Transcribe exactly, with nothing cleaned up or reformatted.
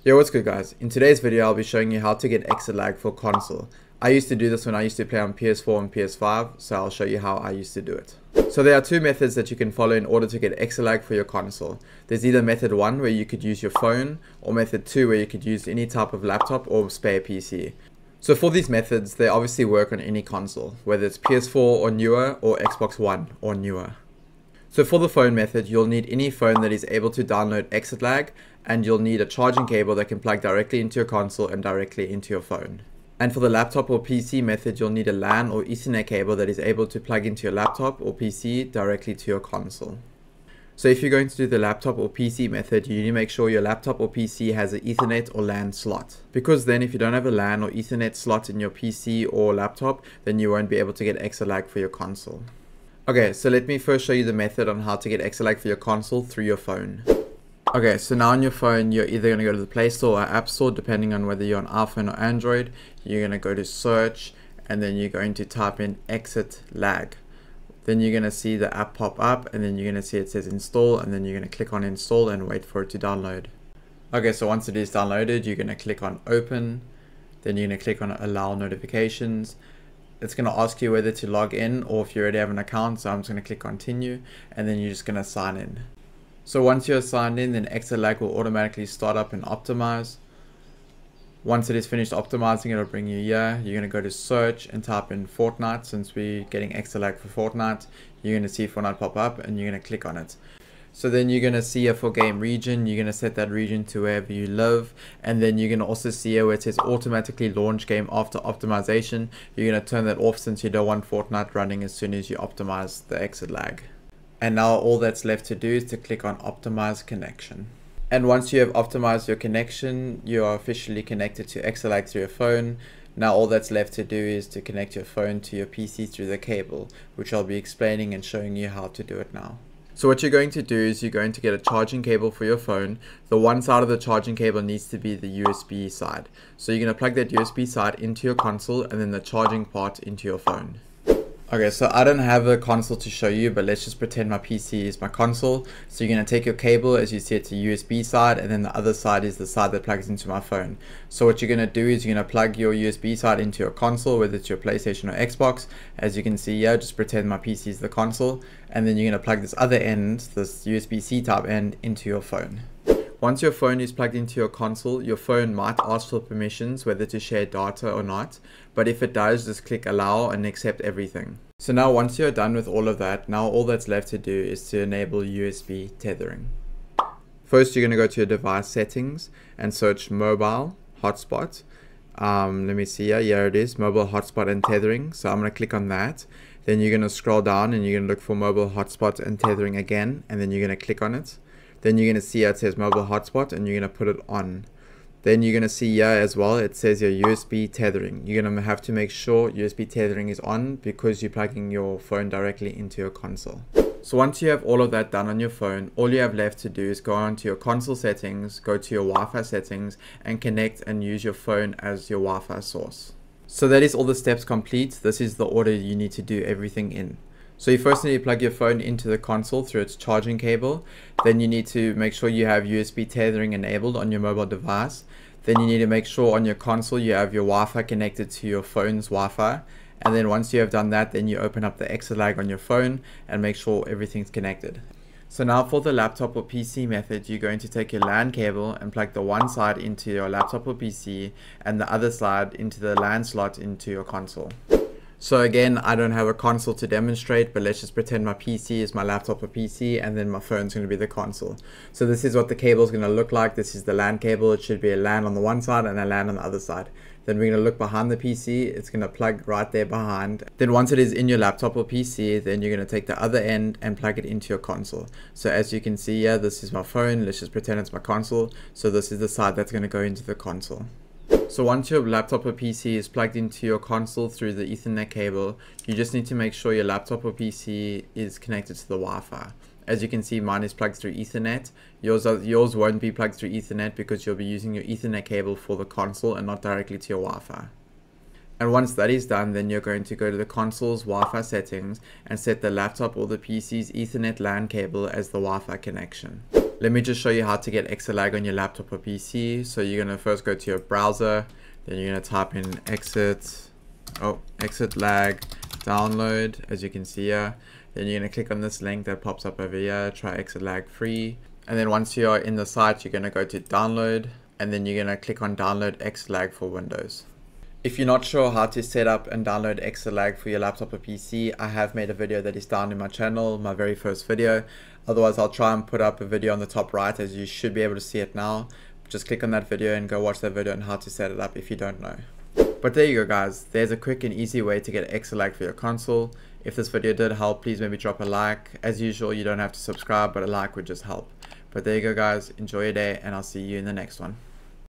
Yo, what's good guys? In today's video I'll be showing you how to get Exitlag for console. I used to do this when I used to play on P S four and P S five, so I'll show you how I used to do it. So there are two methods that you can follow in order to get Exitlag for your console. There's either method one where you could use your phone, or method two where you could use any type of laptop or spare P C. So for these methods, they obviously work on any console, whether it's P S four or newer or Xbox One or newer. So for the phone method, you'll need any phone that is able to download Exitlag, and you'll need a charging cable that can plug directly into your console and directly into your phone. And for the laptop or P C method, you'll need a LAN or Ethernet cable that is able to plug into your laptop or P C directly to your console. So if you're going to do the laptop or P C method, you need to make sure your laptop or P C has an Ethernet or LAN slot. Because then if you don't have a LAN or Ethernet slot in your P C or laptop, then you won't be able to get Exitlag for your console. Okay, so let me first show you the method on how to get Exitlag for your console through your phone. Okay, so now on your phone, you're either going to go to the Play Store or App Store, depending on whether you're on iPhone or Android. You're going to go to search, and then you're going to type in Exitlag. Then you're going to see the app pop up, and then you're going to see it says install, and then you're going to click on install and wait for it to download. Okay, so once it is downloaded, you're going to click on open, then you're going to click on allow notifications. It's going to ask you whether to log in or if you already have an account, so I'm just going to click continue, and then you're just going to sign in. So once you're signed in, then Exitlag will automatically start up and optimize. Once it is finished optimizing, it'll bring you here. You're going to go to search and type in Fortnite. Since we're getting Exitlag for Fortnite, you're going to see Fortnite pop up and you're going to click on it. So then you're going to see a for game region. You're going to set that region to wherever you live, and then you're going to also see here where it says automatically launch game after optimization. You're going to turn that off since you don't want Fortnite running as soon as you optimize the Exitlag. And now all that's left to do is to click on optimize connection. And once you have optimized your connection, you are officially connected to Exitlag through your phone. Now all that's left to do is to connect your phone to your P C through the cable, which I'll be explaining and showing you how to do it now. So what you're going to do is you're going to get a charging cable for your phone. The one side of the charging cable needs to be the U S B side. So you're going to plug that U S B side into your console and then the charging part into your phone. Okay, so I don't have a console to show you, but let's just pretend my P C is my console. So you're going to take your cable as you see it to U S B side, and then the other side is the side that plugs into my phone. So what you're going to do is you're going to plug your U S B side into your console, whether it's your PlayStation or Xbox. As you can see here, just pretend my P C is the console, and then you're going to plug this other end, this U S B C type end, into your phone. Once your phone is plugged into your console, your phone might ask for permissions whether to share data or not, but if it does, just click allow and accept everything. So now once you're done with all of that, now all that's left to do is to enable U S B tethering. First, you're going to go to your device settings and search mobile hotspot. Um, let me see here, here it is, mobile hotspot and tethering. So I'm going to click on that. Then you're going to scroll down and you're going to look for mobile hotspot and tethering again, and then you're going to click on it. Then you're going to see how it says mobile hotspot and you're going to put it on. Then you're going to see here as well, it says your U S B tethering. You're going to have to make sure U S B tethering is on because you're plugging your phone directly into your console. So once you have all of that done on your phone, all you have left to do is go onto your console settings, go to your Wi-Fi settings, and connect and use your phone as your Wi-Fi source. So that is all the steps complete. This is the order you need to do everything in. So you first need to plug your phone into the console through its charging cable. Then you need to make sure you have U S B tethering enabled on your mobile device. Then you need to make sure on your console you have your Wi-Fi connected to your phone's Wi-Fi. And then once you have done that, then you open up the Exitlag on your phone and make sure everything's connected. So now for the laptop or P C method, you're going to take your LAN cable and plug the one side into your laptop or P C and the other side into the LAN slot into your console. So again, I don't have a console to demonstrate, but let's just pretend my P C is my laptop or P C, and then my phone's going to be the console. So this is what the cable is going to look like. This is the LAN cable. It should be a LAN on the one side and a LAN on the other side. Then we're going to look behind the P C. It's going to plug right there behind. Then once it is in your laptop or P C, then you're going to take the other end and plug it into your console. So as you can see here, this is my phone. Let's just pretend it's my console. So this is the side that's going to go into the console. So once your laptop or P C is plugged into your console through the Ethernet cable, you just need to make sure your laptop or P C is connected to the Wi-Fi. As you can see, mine is plugged through Ethernet. Yours, are, yours won't be plugged through Ethernet because you'll be using your Ethernet cable for the console and not directly to your Wi-Fi. And once that is done, then you're going to go to the console's Wi-Fi settings and set the laptop or the P C's Ethernet LAN cable as the Wi-Fi connection. Let me just show you how to get Exitlag on your laptop or P C. So you're going to first go to your browser, then you're going to type in exit, oh, Exitlag download, as you can see here. Then you're going to click on this link that pops up over here, try Exitlag free. And then once you're in the site, you're going to go to download, and then you're going to click on download Exitlag for Windows. If you're not sure how to set up and download Exitlag for your laptop or P C, I have made a video that is down in my channel, my very first video. Otherwise, I'll try and put up a video on the top right, as you should be able to see it now. Just click on that video and go watch that video on how to set it up if you don't know. But there you go guys, there's a quick and easy way to get Exitlag for your console. If this video did help, please maybe drop a like. As usual, you don't have to subscribe, but a like would just help. But there you go guys, enjoy your day, and I'll see you in the next one.